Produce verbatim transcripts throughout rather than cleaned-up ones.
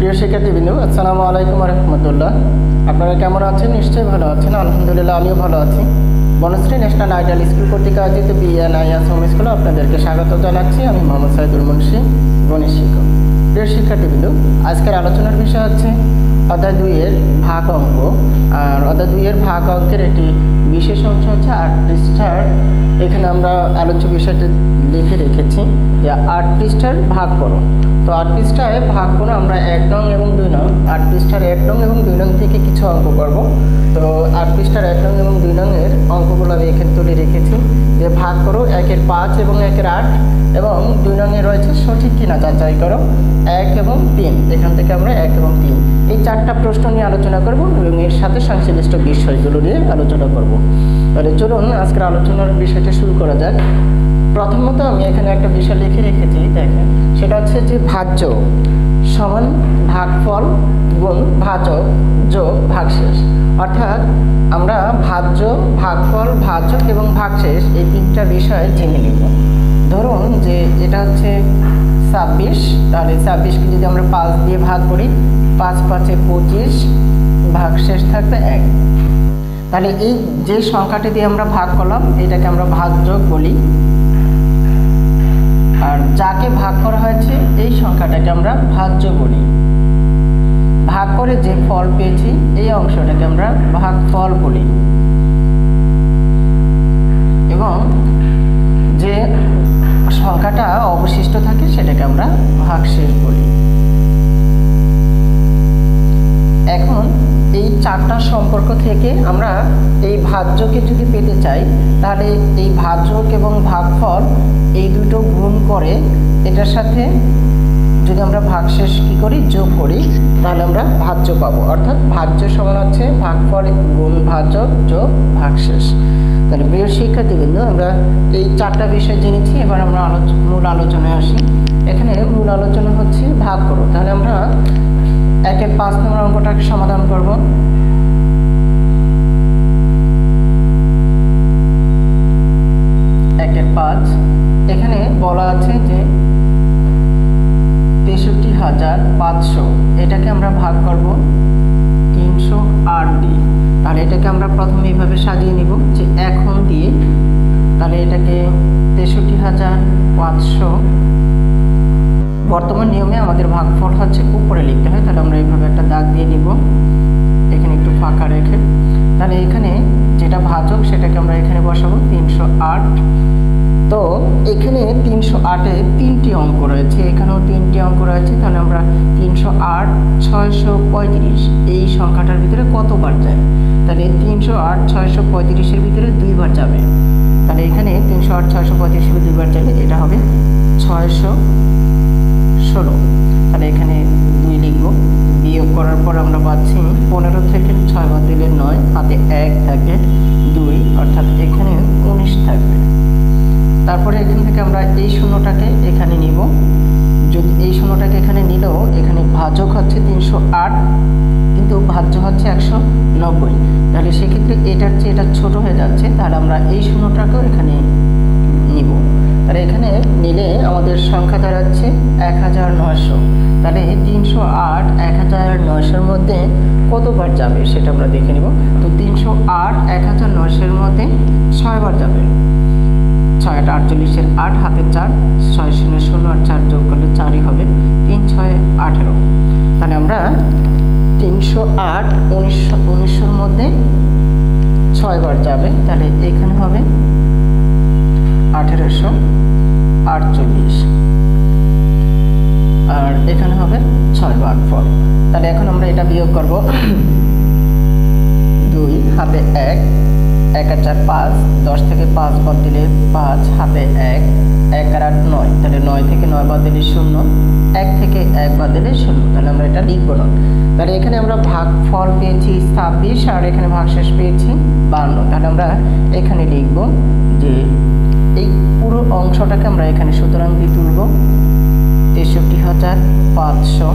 প্রিয় শিক্ষার্থীবৃন্দ, আসসালামু আলাইকুম রহমতুল্লাহ। আপনারা কেমন আছেন? নিশ্চয়ই ভালো আছেন। আলহামদুলিল্লাহ, আমিও ভালো আছি। বনশ্রী ন্যাশনাল আইডিয়াল স্কুল কর্তৃক আয়োজিত বিএনআইএস হোম স্কুলে আপনাদেরকে স্বাগত জানাচ্ছি। আমি মোহাম্মদ সাইদুল মুন্সি, গণিত শিক্ষক। প্রিয় শিক্ষার্থীবৃন্দ, আজকের আলোচনার বিষয় হচ্ছে অধ্যায় দুইয়ের ভাগ অঙ্ক। আর অধ্যায় দুইয়ের ভাগ অঙ্কের একটি বিশেষ অংশ হচ্ছে আট পৃষ্ঠার। এখানে আমরা আলোচ্য বিষয়টি লিখে রেখেছি যে আট পৃষ্ঠার ভাগ করো। তো আট পৃষ্ঠায় ভাগ করে আমরা এক নং এবং দুই নং, আট পৃষ্ঠার এক নং এবং দুই নং থেকে কিছু অঙ্ক করব। তো আট পৃষ্ঠার এক নং এবং দুই নংয়ের অঙ্কগুলো আমি এখানে তুলে রেখেছি যে ভাগ করো একের পাঁচ এবং একের আট, এবং দুই নংয়ে রয়েছে সঠিক কিনা যাচাই করো এক এবং তিন। এখান থেকে আমরা এক এবং তিন এই চারটা প্রশ্ন নিয়ে আলোচনা করব এবং এর সাথে সংশ্লিষ্ট বিষয়গুলো নিয়ে আলোচনা করব। তাহলে চলুন আজকের আলোচনার বিষয়টা শুরু করা যাক। প্রথমত আমি এখানে একটা বিষয় লিখে রেখেছি, দেখেন, সেটা হচ্ছে যে ভাজ্য সমান ভাগফল গুণ ভাজক যোগ ভাগশেষ। অর্থাৎ আমরা ভাজ্য, ভাগফল, ভাজক এবং ভাগশেষ এই তিনটা বিষয় জেনে নিব। ধরুন যে এটা হচ্ছে ছাব্বিশ, তাহলে ছাব্বিশকে যদি আমরা পাঁচ দিয়ে ভাগ করি, পাঁচ পাঁচে পঁচিশ, ভাগশেষ থাকবে এক। তাহলে এই যে সংখ্যাটি দিয়ে আমরা ভাগ করলাম এটাকে আমরা ভাজক বলি, আর যাকে ভাগ করা হয়েছে এই সংখ্যাটাকে আমরা ভাজ্য বলি। ভাগ করে যে ফল পেয়েছি এই অংশটাকে আমরা ভাগফল বলি, এবং যে সংখ্যাটা অবশিষ্ট থাকে সেটাকে আমরা ভাগশেষ বলি। এখন এই চারটা সম্পর্ক থেকে আমরা এই ভাজ্যকে যদি পেতে চাই, তাহলে এই ভাজক এবং ভাগফল এই দুটো গুণ করে এটার সাথে যদি আমরা ভাগশেষ কি করি, যোগ করি, তাহলে আমরা ভাজ্য পাবো। অর্থাৎ ভাজ্য সমান হচ্ছে ভাগফল গুণ ভাজক যোগ ভাগশেষ। তাহলে প্রিয় শিক্ষার্থীবৃন্দ, আমরা এই চারটা বিষয় জেনেছি। এবার আমরা মূল আলোচনায় আসি। এখানে মূল আলোচনা হচ্ছে ভাগ করো। তাহলে আমরা একের পাঁচ নম্বর অঙ্কটাকে সমাধান করব। একের পাঁচ, এখানে বলা আছে যে তেষট্টি হাজার পাঁচশো, এটাকে আমরা ভাগ করব তিনশো আট দিয়ে। তাহলে এটাকে আমরা প্রথমে এইভাবে সাজিয়ে নিব যে এখন দিয়ে, তাহলে এটাকে তেষট্টি হাজার পাঁচশো, বর্তমান নিয়মে আমাদের ভাগফল হচ্ছে উপরে লিখতে হয়, তাহলে আমরা এইভাবে একটা দাগ দিয়ে নিব, এখানে একটু ফাঁকা রেখে। তাহলে এখানে যেটা ভাজক সেটাকে আমরা এখানে বসাবো তিনশো আট। তো এখানে তিনশো আটে তিনটি অঙ্ক রয়েছে, এখানেও তিনটি অঙ্ক রয়েছে। তাহলে আমরা তিনশো আট ছয়শো পঁয়ত্রিশ এই সংখ্যাটার ভিতরে কতবার যায়? তাহলে তিনশো আট ছয়শো পঁয়ত্রিশের ভিতরে দুইবার যাবে। তাহলে এখানে তিনশো আট ছয়শো পঁয়ত্রিশের দুইবার যাবে, এটা হবে ছয়শো ষোলো। তাহলে এখানে দুই লিখব। বিয়োগ করার পর আমরা পাচ্ছি পনেরো থেকে ছয় বাদ দিলে নয়, হাতে এক থাকে দুই, অর্থাৎ এখানে উনিশ থাকবে। তারপরে এখান থেকে আমরা এই শূন্যটাকে এখানে নিব। যদি এই শূন্যটাকে এখানে নিলেও এখানে ভাজক হচ্ছে তিনশো আট, কিন্তু ভাজ্য হচ্ছে একশো নব্বই। তাহলে সেক্ষেত্রে এটার চেয়ে এটা ছোট হয়ে যাচ্ছে, তাহলে আমরা এই শূন্যটাকেও এখানে নিব। তাহলে এখানে নিলে আমাদের সংখ্যা দাঁড়াচ্ছে এক হাজার নয়শো। তাহলে তিনশো আট এক হাজার নয়শোর মধ্যে কতবার যাবে সেটা আমরা দেখে নিব। তো তিনশো আট এক হাজার নয়শোর মধ্যে ছয়বার যাবে। ছয় আট আটচল্লিশের আট, হাতে চার, ছয় শূন্য শূন্য আর চার যোগ করলে চারই হবে, তিন ছয় আঠেরো। তাহলে আমরা তিনশো আট উনিশশো উনিশশোর মধ্যে ছয়বার যাবে, তাহলে এখানে হবে আঠেরোশো আটচল্লিশ, আর এখানে হবে ছয় ভাগ ফল। তাহলে এখন আমরা এটা বিয়োগ করব। দুই, হাতে এক, এক আর চার পাঁচ, দশ থেকে পাঁচ বাদ দিলে পাঁচ, হাতে এক, এক আর আট নয়, তাহলে নয় থেকে নয় বাদ দিলে শূন্য, এক থেকে এক বাদ দিলে শূন্য। তাহলে আমরা এটা লিখবো না। তাহলে এখানে আমরা ভাগফল পেয়েছি ছাব্বিশ, আর এখানে ভাগশেষ পেয়েছি বান্ন। তাহলে আমরা এখানে লিখব যে এই পুরো অংশটাকে আমরা এখানে সুতরাং দিয়ে তুলব তেষট্টি হাজার পাঁচশো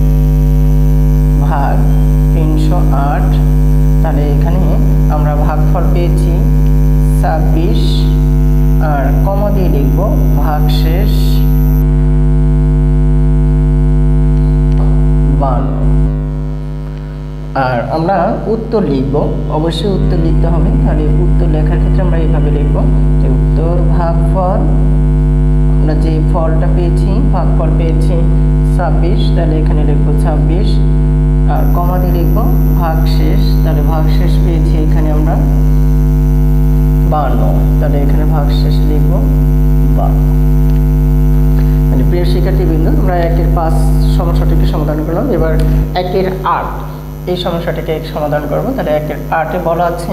ভাগ তিনশো আট। তাহলে এখানে আমরা ভাগফল পেয়েছি ছাব্বিশ, আর কমা দিয়ে লিখব ভাগশেষ বান্ন। আর আমরা উত্তর লিখব, অবশ্যই উত্তর লিখতে হবে। তাহলে উত্তর লেখার ক্ষেত্রে আমরা এইভাবে লিখব যে উত্তর ভাগফল, আমরা যে ফলটা পেয়েছি ভাগফল পেয়েছি ছাব্বিশ, তাহলে এখানে লিখবো ছাব্বিশ, আর কমা দিয়ে লিখবো ভাগশেষ, তাহলে ভাগশেষ পেয়েছি এখানে আমরা বান্ন, তাহলে এখানে ভাগশেষ লিখবো বান্ন। মানে প্রিয় শিক্ষার্থীবৃন্দ, আমরা একের পাঁচ সমস্যাটিকে সমাধান করলাম। এবার একের আট এই সমস্যাটিকে সমাধান করব। তাহলে একের আটে বলা আছে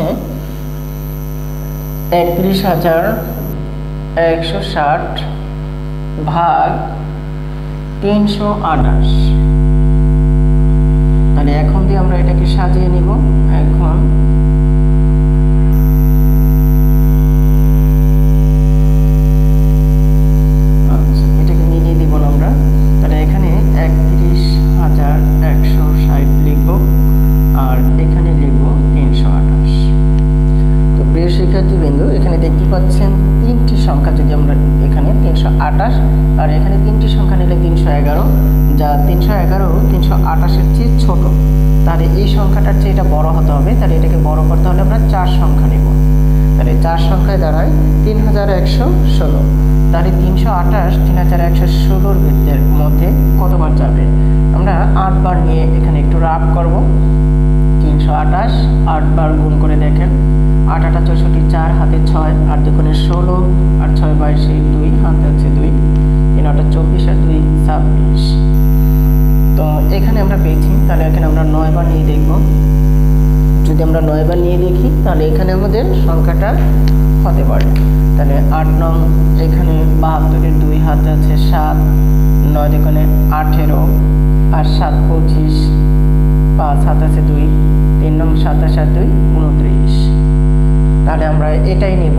একত্রিশ হাজার একশো ষাট ভাগ তিনশো আঠাশ। তাহলে এখন দিয়ে আমরা এটাকে সাজিয়ে নিব। এখন আচ্ছা, এটাকে মিলিয়ে দিব না আমরা। তাহলে এখানে একত্রিশ হাজার একশো ষাট লিখব, আর এখানে লিখব তিনশো আঠাশ। তো প্রিয় শিক্ষার্থীবৃন্দ, এখানে দেখতে পাচ্ছেন তিনটি সংখ্যা, যদি আমরা এখানে তিনশো আঠাশ আর এখানে তিনটি সংখ্যা নিলে তিনশো এগারো, যা তিনশো এগারো তিনশো আঠাশের চেয়ে ছোট, তাহলে এই সংখ্যাটার চেয়ে এটা বড় হতে হবে। তাহলে এটাকে বড় করতে হলে আমরা চার সংখ্যা নেব। তাহলে চার সংখ্যায় দাঁড়ায় তিন হাজার একশো ষোলো। তাহলে তিনশো আঠাশ তিন হাজার একশো ষোলোর ভিত্তির মধ্যে কতবার যাবে? আমরা আটবার নিয়ে এখানে একটু রাফ করব। তিনশো আঠাশ আটবার গুণ করে দেখেন, আট আটা চৌষট্টি, চার হাতে ছয়, আট দুগুণে ষোলো, আর ছয় বাইশে দুই, হাতে আছে দুই, তিন আটা চব্বিশ, আর দুই ছাব্বিশ। তো এখানে আমরা পেয়েছি, তাহলে এখানে আমরা নয়বার নিয়ে দেখব। যদি আমরা নয়বার নিয়ে দেখি তাহলে এখানে আমাদের সংখ্যাটা হতে পারে। তাহলে আট নং এখানে বাহাত্তরের দুই হাতে আছে সাত, নয় দুগুণে আঠেরো, আর সাত পঁচিশ, পাঁচ হাত আছে দুই, তিন নং সাতাশ আর দুই উনত্রিশ। তাহলে আমরা এটাই নেব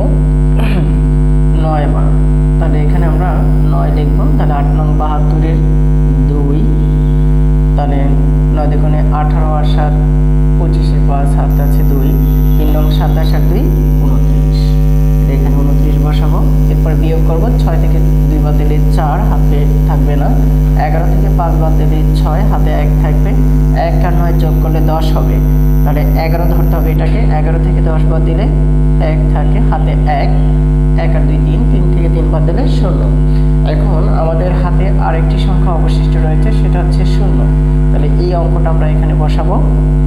নয় বার। তাহলে এখানে আমরা নয় লিখব। তাহলে আট নং বাহাত্তরের দুই, তাহলে নয় দুগুণে আঠারো, আর সাত পঁচিশে পাঁচ হাত আছে দুই, তিন নং সাতাশ আর দুই উনত্রিশ। এখানে উনত্রিশ বসাবো। এরপর বিয়োগ করব, ছয় থেকে দুই বাদ দিলে চার, হাতে থাকবে না। এগারো থেকে পাঁচ বাদ দিলে ছয়, হাতে এক থাকবে। এক আর নয় যোগ করলে দশ হবে। তাহলে এগারো ধরতে হবে এটাকে। এগারো থেকে দশ বাদ দিলে এক থাকে, হাতে এক, এক আর দুই তিন, তিন থেকে তিন বাদ দিলে ষোলো। এখন আমাদের হাতে আরেকটি সংখ্যা অবশিষ্ট রয়েছে, সেটা হচ্ছে শূন্য। তাহলে এই অঙ্কটা আমরা এখানে বসাবো।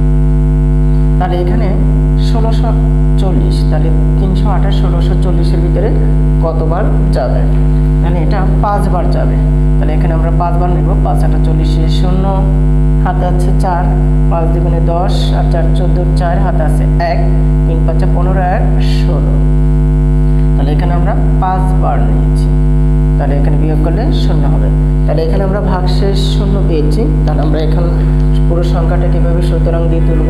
তাহলে এখানে ষোলোশো চল্লিশ, তাহলে তিনশো আঠাশ ষোলোশো চল্লিশের ভিতরে কতবার যাবে? তাহলে এটা পাঁচবার যাবে। তাহলে এখানে আমরা পাঁচবার নেব। পাঁচ আটা চল্লিশে শূন্য, হাতে আছে চার, পাঁচ দুগুণে দশ, আর চার চোদ্দো, চার হাতে আছে এক, তিন পাঁচে পনেরো, আর ষোলো। তাহলে এখানে আমরা পাঁচবার নিয়েছি। তাহলে এখানে বিয়োগ করলে শূন্য হবে। তাহলে এখানে আমরা ভাগশেষ শূন্য পেয়েছি। তাহলে আমরা এখানে পুরো সংখ্যাটা কীভাবে সুতরাং দিয়ে তুলব?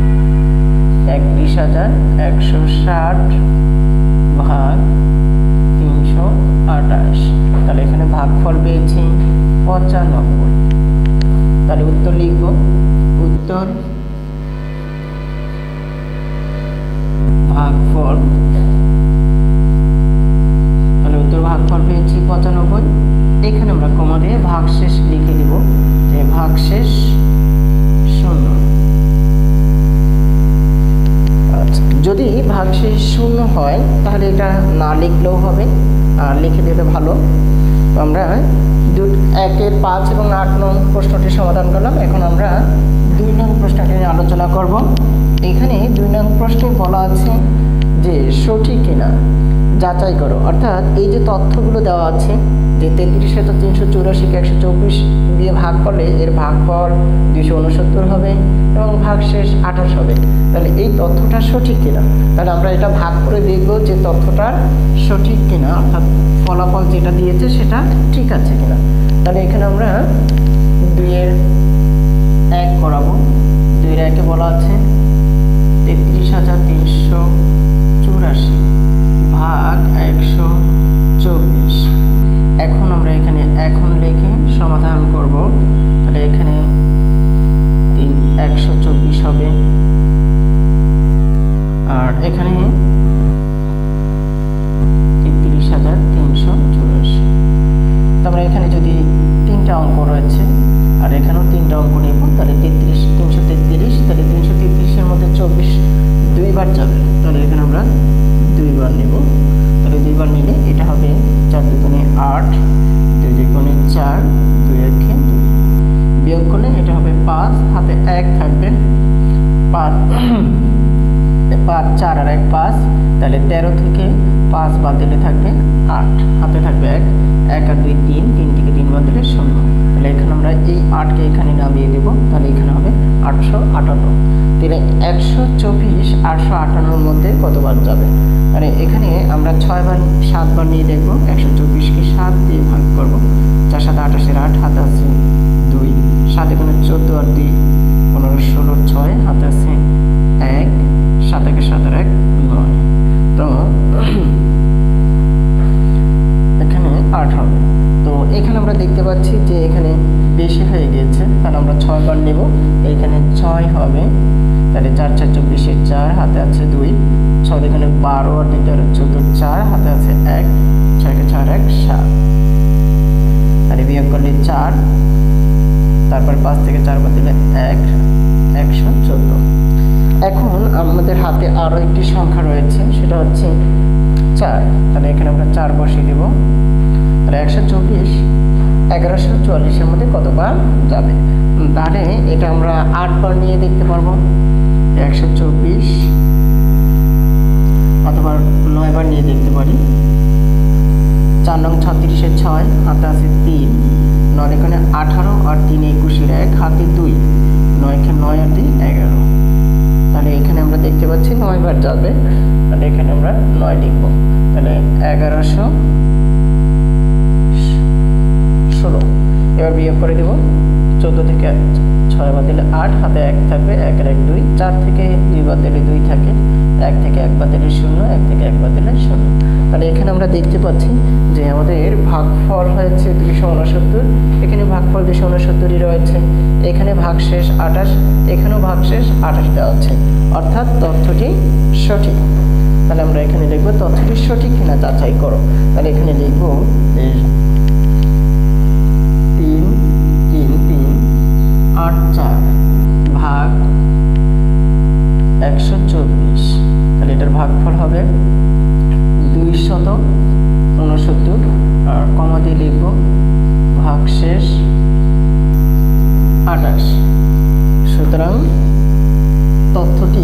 একত্রিশ হাজার একশো ষাট ভাগ তিনশো আঠাশ। তাহলে এখানে ভাগফল পেয়েছি পঁচানব্বই। তাহলে উত্তর লিখব, উত্তর ভাগফল, তাহলে উত্তর ভাগফল পেয়েছি পঁচানব্বই। এখানে আমরা কমা দিয়ে ভাগশেষ লিখে দিব যে ভাগশেষ শূন্য। আচ্ছা, যদি ভাগশেষ শূন্য হয় তাহলে এটা না লিখলেও হবে, আর লিখে দিলে ভালো। তো আমরা দু একের পাঁচ এবং আট নং প্রশ্নটি সমাধান করলাম। এখন আমরা দুই নং প্রশ্নটি নিয়ে আলোচনা করব। এখানে দুই নং প্রশ্নে বলা আছে যে সঠিক কিনা যাচাই করো। অর্থাৎ এই যে তথ্যগুলো দেওয়া আছে যে তেত্রিশ হাজার তিনশো চৌরাশিকে একশো চব্বিশ দিয়ে ভাগ করলে এর ভাগফল দুইশো উনসত্তর হবে এবং ভাগশেষ আঠাশ হবে। তাহলে এই তথ্যটা সঠিক কিনা, তাহলে আমরা এটা ভাগ করে দেখব যে তথ্যটা সঠিক কিনা, অর্থাৎ ফলাফল যেটা দিয়েছে সেটা ঠিক আছে কিনা। তাহলে এখানে আমরা দুইয়ের এক করাবো। দুইয়ের একে বলা আছে তেত্রিশ হাজার তিনশো চৌরাশি ভাগ একশো চব্বিশ। এখন আমরা এখানে এখন লিখে সমাধান করব। তাহলে এখানে তিন একশো চব্বিশ হবে, আর এখানে তেত্রিশ হাজার তিনশো চৌরাশি। তারপরে এখানে যদি তিনটা অঙ্ক রয়েছে বিয়োগ করলে এটা হবে পাঁচ, হাতে এক থাকবে, পাঁচ পাঁচ চার আর এক পাঁচ, তাহলে তেরো থেকে পাঁচ বাদ দিলে থাকবে আট, হাতে থাকবে এক, এক আর দুই তিন, তিন থেকে তিন বাদ দিলে শূন্য। তাহলে এখানে আমরা এই আটকে এখানে নামিয়ে দেব, তাহলে এখানে হবে আটশো আটান্ন। তাহলে একশো চব্বিশ আটশো আটান্নর মধ্যে কতবার যাবে? মানে এখানে আমরা ছয়বার সাতবার নিয়ে দেখবো। একশো চব্বিশকে সাত দিয়ে ভাগ করবো, চার সাত আঠাশের আট, হাতে আছে দুই, সাত এখানে চোদ্দো আর দুই পনেরো, ষোলো ছয়, হাতে আছে এক, সাত একে সাতের এক নয়, তো এখানে আট হবে। তো এখানে আমরা দেখতে পাচ্ছি যে এখানে বেশি হয়ে গিয়েছে, তাহলে আমরা ছয় বার নেব, এইখানে ছয় হবে, তাহলে চার চার চব্বিশের চার, হাতে আছে দুই, ছয় এখানে বারো আর দুই তেরো চোদ্দ, চার, হাতে আছে এক, ছয়কে চার এক সাত, তাহলে বিয়োগ করলে চার, তারপর পাঁচ থেকে চার বাদ দিলে এক, একশো চোদ্দ। এখন আমাদের হাতে আরও একটি সংখ্যা রয়েছে, সেটা হচ্ছে চার, তাহলে এখানে আমরা চার বসিয়ে দেব। তাহলে একশো চব্বিশ এগারোশো চুয়াল্লিশের মধ্যে কতবার যাবে? তাহলে এটা আমরা আটবার নিয়ে দেখতে পারবো, একশো চব্বিশ অথবা নয়বার নিয়ে দেখতে পারি। চার নং ছত্রিশের ছয়, হাতে আছে তিন, নয় এখানে আঠারো আর তিন একুশের এক, হাতে দুই, নয় এখানে নয় আর দুই এগারো, তাহলে এখানে আমরা দেখতে পাচ্ছি নয়বার যাবে, তাহলে এখানে আমরা নয় লিখব। তাহলে এগারোশো ষোলো। এবার বিয়োগ করে দেব, চোদ্দো থেকে ছয় বাদ দিলে আট, হাতে এক থাকবে, এক আর এক দুই, চার থেকে দুই বাদ দিলে দুই থাকে, এক থেকে এক বাদ দিলে শূন্য, এক থেকে এক বাদ দিলে শূন্য। তাহলে এখানে আমরা দেখতে পাচ্ছি যে আমাদের ভাগফল হয়েছে দুইশো উনসত্তর, এখানে ভাগফল দুইশো উনসত্তরই রয়েছে, এখানে ভাগশেষ আঠাশ, এখানেও ভাগশেষ আঠাশ দেওয়া আছে, অর্থাৎ তথ্যটি সঠিক। তাহলে আমরা এখানে লিখবো তথ্যটি সঠিক কিনা যাচাই করো। তাহলে এখানে লিখবো তিন তিন তিন আট চার ভাগ একশো চব্বিশ, তাহলে এটার ভাগফল হবে দুইশত উনসত্তর, আর কমা দিয়ে লিখব ভাগশেষ আঠাশ। সুতরাং তথ্যটি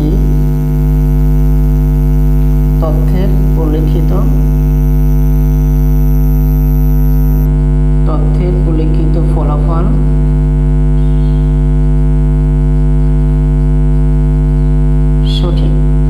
তথ্যের উল্লেখিত তথ্যের উল্লেখিত ফলাফল সঠিক।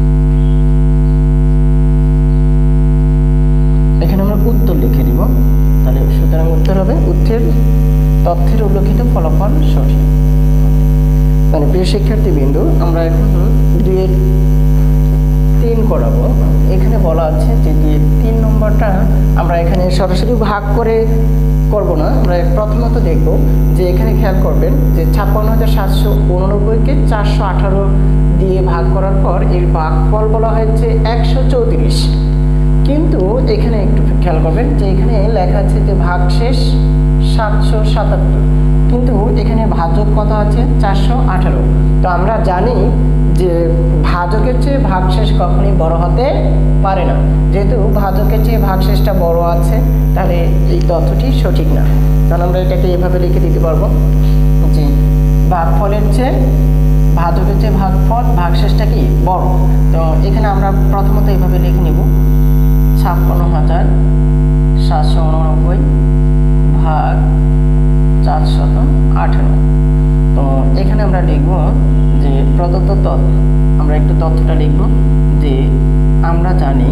এখানে আমরা উত্তর লিখে দিব, তাহলে সুতরাং উত্তর হবে উত্তর তথ্যের উল্লেখিত ফলাফল সঠিক। মানে প্রিয় শিক্ষার্থীবৃন্দ, আমরা এখন দুইয়ের তিন করাবো। এখানে বলা আছে যে দুইয়ের তিন নম্বরটা আমরা এখানে সরাসরি ভাগ করে করব না, আমরা প্রথমত দেখব যে এখানে খেয়াল করবেন যে ছাপ্পান্ন হাজার সাতশো উননব্বইকে চারশো আঠারো দিয়ে ভাগ করার পর এর ভাগফল বলা হয়েছে একশো চৌত্রিশ, কিন্তু এখানে একটু খেয়াল করবেন যে এখানে লেখা আছে যে ভাগশেষ সাতশো সাতাত্তর, কিন্তু এখানে ভাজক কত আছে চারশো আঠারো। তো আমরা জানি যে ভাজকের চেয়ে ভাগশেষ কখনই বড় হতে পারে না, যেহেতু ভাজকের চেয়ে ভাগশেষটা বড় আছে, তাহলে এই তথ্যটি সঠিক না। তাহলে আমরা এটাকে এভাবে লিখে দিতে পারবো যে ভাগফলের চেয়ে ভাজকের চেয়ে ভাগফল ভাগশেষটা কি বড়। তো এখানে আমরা প্রথমত এইভাবে লিখে নিব ছাপ্পান্ন হাজার সাতশো উননব্বই ভাগ চারশত আঠারো। তো এখানে আমরা লিখব যে প্রদত্ত তথ্য, আমরা একটু তথ্যটা লিখব যে আমরা জানি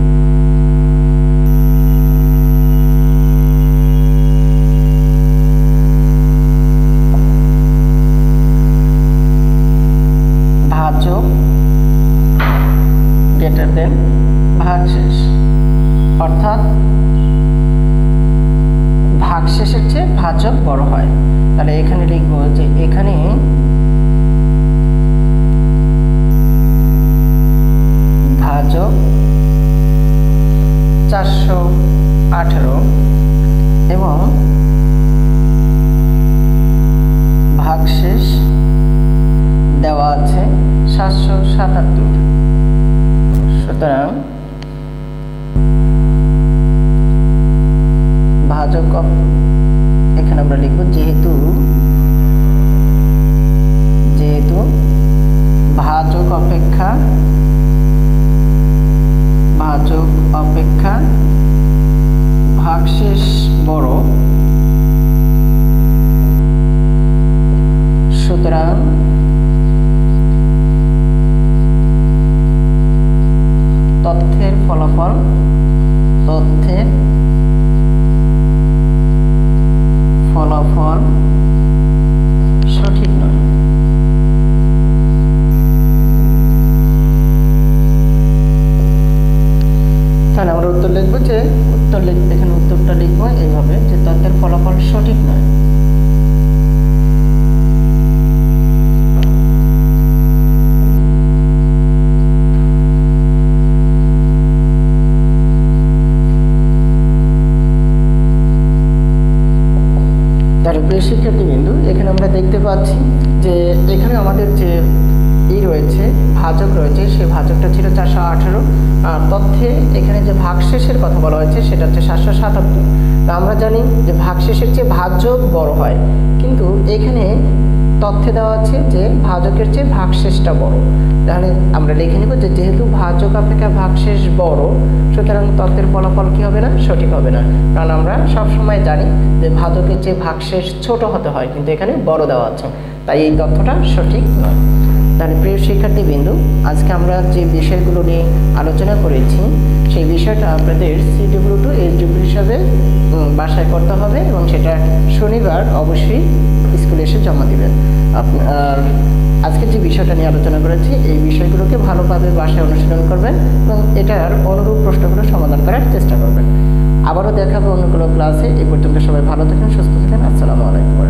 ভাজক গ্রেটার দেন ভাগশেষ, অর্থাৎ ভাগশেষের চেয়ে ভাজক বড় হয়। তাহলে এখানে লিখব যে এখানে ভাজক চারশো আঠারো এবং ভাগশেষ দেওয়া আছে সাতশো সাতাত্তর। সুতরাং ভাজক এখানে আমরা লিখব যেহেতু সুতরাং তথ্যের ফলাফল তথ্যের ফলাফল সঠিক নয়। তাহলে আমরা উত্তর লিখবো যে উত্তর লিখ এখানে উত্তরটা লিখবো এইভাবে যে তথ্যের ফলাফল সঠিক নয়। তার প্রিয় শিক্ষার্থীবৃন্দু, এখানে আমরা দেখতে পাচ্ছি যে এখানে আমাদের যে ই রয়েছে ভাজক রয়েছে, সেই ভাজকটা ছিল চারশো আঠারো, আর তথ্যে এখানে যে ভাগশেষের কথা বলা হয়েছে সেটা হচ্ছে সাতশো সাতাত্তর। তো আমরা জানি যে ভাগশেষের চেয়ে ভাজক বড় হয়, কিন্তু এখানে তথ্যে দেওয়া আছে যে ভাজকের চেয়ে ভাগশেষটা বড়। তাহলে আমরা লিখে নেব যে যেহেতু ভাজক অপেক্ষা ভাগশেষ বড়, সুতরাং তথ্যের ফলাফল কি হবে না, সঠিক হবে না। কারণ আমরা সব সময় জানি যে ভাজকের চেয়ে ভাগশেষ ছোট হতে হয়, কিন্তু এখানে বড় দেওয়া আছে, তাই এই তথ্যটা সঠিক নয়। তাহলে প্রিয় শিক্ষার্থীবৃন্দু, আজকে আমরা যে বিষয়গুলো নিয়ে আলোচনা করেছি সেই বিষয়টা আপনাদের C W to H W হিসাবে বাসায় করতে হবে এবং সেটা শনিবার অবশ্যই স্কুলে এসে জমা দেবেন। আপনার আজকে যে বিষয়টা নিয়ে আলোচনা করেছি এই বিষয়গুলোকে ভালোভাবে বাসায় অনুশীলন করবেন এবং এটার অনুরূপ প্রশ্নগুলো সমাধান করার চেষ্টা করবেন। আবারও দেখা হবে অন্য কোনো ক্লাসে। এই পর্যন্ত সবাই ভালো থাকেন, সুস্থ থাকেন। আসসালামু আলাইকুম।